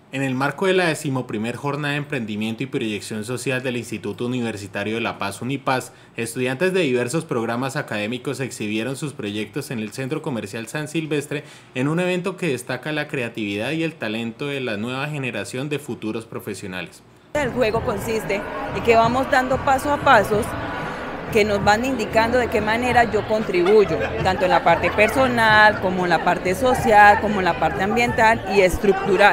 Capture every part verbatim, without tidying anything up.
En el marco de la decimoprimer Jornada de Emprendimiento y Proyección Social del Instituto Universitario de La Paz Unipaz, estudiantes de diversos programas académicos exhibieron sus proyectos en el Centro Comercial San Silvestre en un evento que destaca la creatividad y el talento de la nueva generación de futuros profesionales. El juego consiste en que vamos dando paso a pasos que nos van indicando de qué manera yo contribuyo, tanto en la parte personal, como en la parte social, como en la parte ambiental y estructural.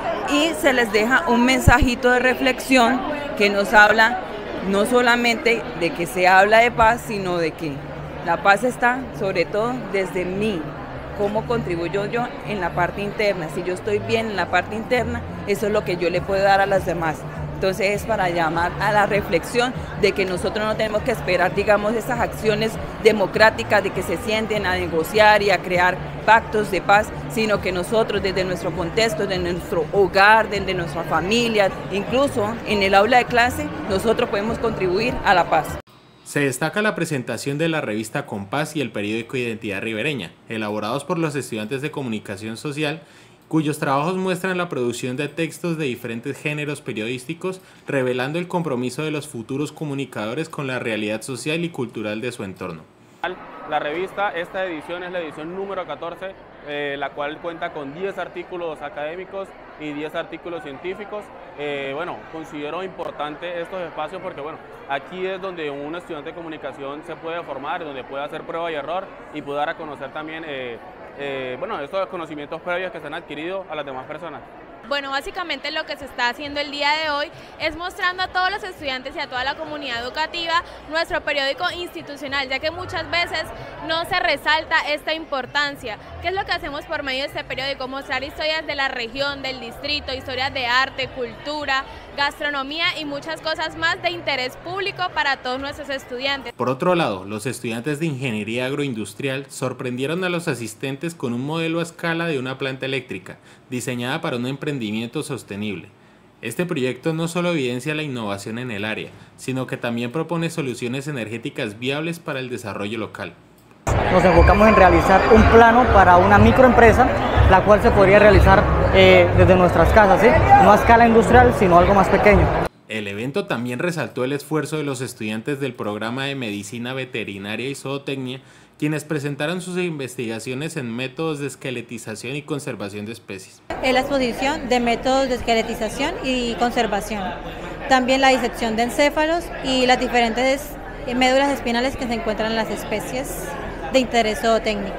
Y se les deja un mensajito de reflexión que nos habla no solamente de que se habla de paz, sino de que la paz está sobre todo desde mí, cómo contribuyo yo en la parte interna. Si yo estoy bien en la parte interna, eso es lo que yo le puedo dar a las demás. Entonces es para llamar a la reflexión de que nosotros no tenemos que esperar, digamos, esas acciones democráticas de que se sienten a negociar y a crear pactos de paz, sino que nosotros desde nuestro contexto, desde nuestro hogar, desde nuestra familia, incluso en el aula de clase, nosotros podemos contribuir a la paz. Se destaca la presentación de la revista Compás y el periódico Identidad Ribereña, elaborados por los estudiantes de Comunicación Social, cuyos trabajos muestran la producción de textos de diferentes géneros periodísticos, revelando el compromiso de los futuros comunicadores con la realidad social y cultural de su entorno. La revista, esta edición es la edición número catorce, eh, la cual cuenta con diez artículos académicos y diez artículos científicos. Eh, bueno, considero importante estos espacios porque bueno, aquí es donde un estudiante de comunicación se puede formar, donde puede hacer prueba y error y puede dar a conocer también eh, eh, bueno, estos conocimientos previos que se han adquirido a las demás personas. Bueno, básicamente lo que se está haciendo el día de hoy es mostrando a todos los estudiantes y a toda la comunidad educativa nuestro periódico institucional, ya que muchas veces no se resalta esta importancia. ¿Qué es lo que hacemos por medio de este periódico? Mostrar historias de la región, del distrito, historias de arte, cultura, gastronomía y muchas cosas más de interés público para todos nuestros estudiantes. Por otro lado, los estudiantes de Ingeniería Agroindustrial sorprendieron a los asistentes con un modelo a escala de una planta eléctrica, diseñada para un emprendimiento sostenible. Este proyecto no solo evidencia la innovación en el área, sino que también propone soluciones energéticas viables para el desarrollo local. Nos enfocamos en realizar un plano para una microempresa, la cual se podría realizar eh, desde nuestras casas, ¿sí? No a escala industrial, sino algo más pequeño. El evento también resaltó el esfuerzo de los estudiantes del programa de Medicina Veterinaria y Zootecnia, quienes presentaron sus investigaciones en métodos de esqueletización y conservación de especies. Es la exposición de métodos de esqueletización y conservación. También la disección de encéfalos y las diferentes médulas espinales que se encuentran en las especies de interés zootécnico.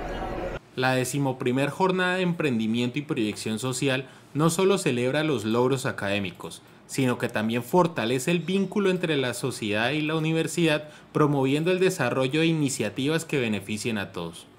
La decimoprimer Jornada de Emprendimiento y Proyección Social no solo celebra los logros académicos, sino que también fortalece el vínculo entre la sociedad y la universidad, promoviendo el desarrollo de iniciativas que beneficien a todos.